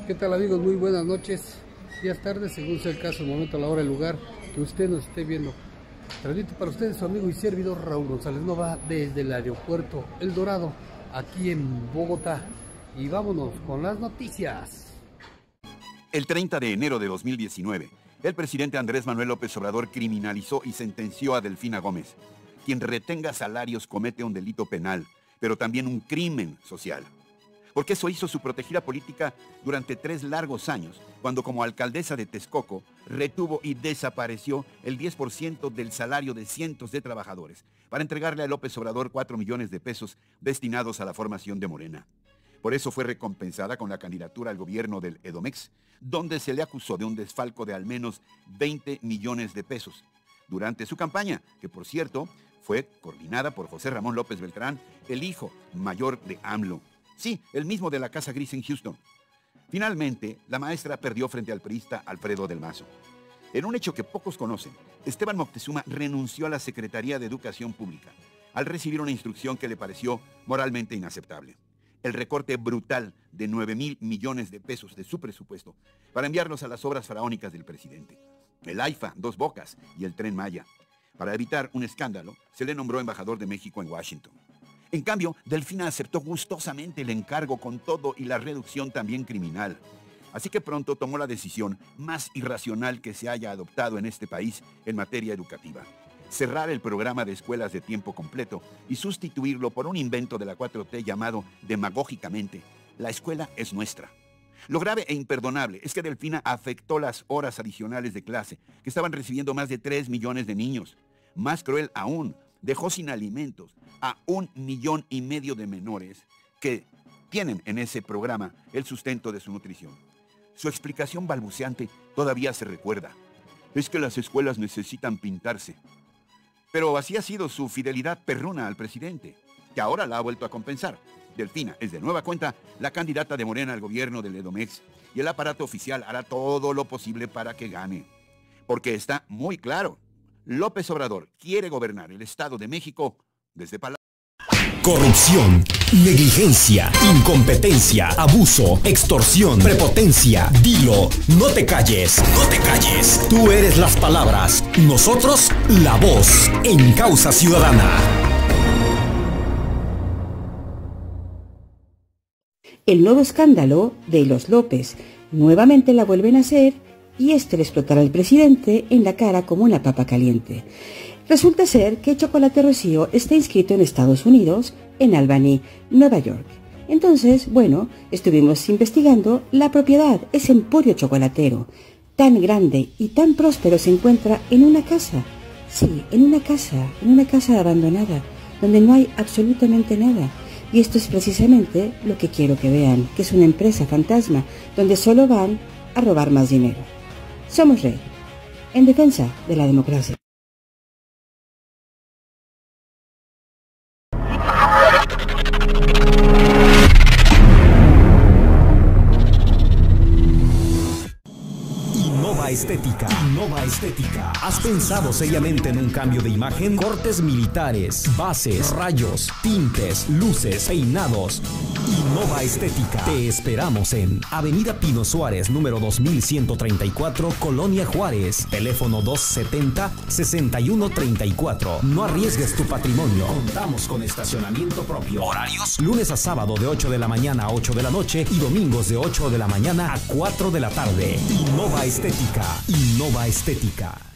¿Qué tal, amigos? Muy buenas noches, días, tardes, según sea el caso, el momento, la hora, el lugar que usted nos esté viendo. Transmite para ustedes su amigo y servidor Raúl González Nova desde el aeropuerto El Dorado, aquí en Bogotá. Y vámonos con las noticias. El 30 de enero de 2019, el presidente Andrés Manuel López Obrador criminalizó y sentenció a Delfina Gómez. Quien retenga salarios comete un delito penal, pero también un crimen social. Porque eso hizo su protegida política durante 3 largos años, cuando como alcaldesa de Texcoco retuvo y desapareció el 10% del salario de cientos de trabajadores para entregarle a López Obrador 4 millones de pesos destinados a la formación de Morena. Por eso fue recompensada con la candidatura al gobierno del Edomex, donde se le acusó de un desfalco de al menos 20 millones de pesos durante su campaña, que por cierto fue coordinada por José Ramón López Beltrán, el hijo mayor de AMLO. Sí, el mismo de la Casa Gris en Houston. Finalmente, la maestra perdió frente al priista Alfredo del Mazo. En un hecho que pocos conocen, Esteban Moctezuma renunció a la Secretaría de Educación Pública al recibir una instrucción que le pareció moralmente inaceptable. El recorte brutal de 9,000 millones de pesos de su presupuesto para enviarlos a las obras faraónicas del presidente, el AIFA, Dos Bocas y el Tren Maya. Para evitar un escándalo, se le nombró embajador de México en Washington. En cambio, Delfina aceptó gustosamente el encargo con todo y la reducción también criminal. Así que pronto tomó la decisión más irracional que se haya adoptado en este país en materia educativa: cerrar el programa de escuelas de tiempo completo y sustituirlo por un invento de la 4T llamado demagógicamente "la escuela es nuestra". Lo grave e imperdonable es que Delfina afectó las horas adicionales de clase que estaban recibiendo más de 3 millones de niños. Más cruel aún, dejó sin alimentos a 1,5 millones de menores que tienen en ese programa el sustento de su nutrición. Su explicación balbuceante todavía se recuerda: es que las escuelas necesitan pintarse. Pero así ha sido su fidelidad perruna al presidente, que ahora la ha vuelto a compensar. Delfina es de nueva cuenta la candidata de Morena al gobierno del Edomex, y el aparato oficial hará todo lo posible para que gane. Porque está muy claro: López Obrador quiere gobernar el Estado de México desde Palacio. Corrupción, negligencia, incompetencia, abuso, extorsión, prepotencia. Dilo, no te calles, no te calles. Tú eres las palabras, nosotros la voz, en Causa Ciudadana. El nuevo escándalo de los López. Nuevamente la vuelven a hacer y le explotará al presidente en la cara como una papa caliente. Resulta ser que Chocolate Rocío está inscrito en Estados Unidos, en Albany, Nueva York. Entonces, bueno, estuvimos investigando la propiedad, ese emporio chocolatero, tan grande y tan próspero, se encuentra en una casa. Sí, en una casa abandonada, donde no hay absolutamente nada. Y esto es precisamente lo que quiero que vean, que es una empresa fantasma, donde solo van a robar más dinero. Somos Rey, en defensa de la democracia. Estética. Innova Estética. ¿Has pensado seriamente en un cambio de imagen? Cortes militares, bases, rayos, tintes, luces, peinados. Innova Estética. Te esperamos en Avenida Pino Suárez, número 2134, Colonia Juárez. Teléfono 270-6134. No arriesgues tu patrimonio. Contamos con estacionamiento propio. Horarios: lunes a sábado de 8 de la mañana a 8 de la noche y domingos de 8 de la mañana a 4 de la tarde. Innova Estética. Innova Estética.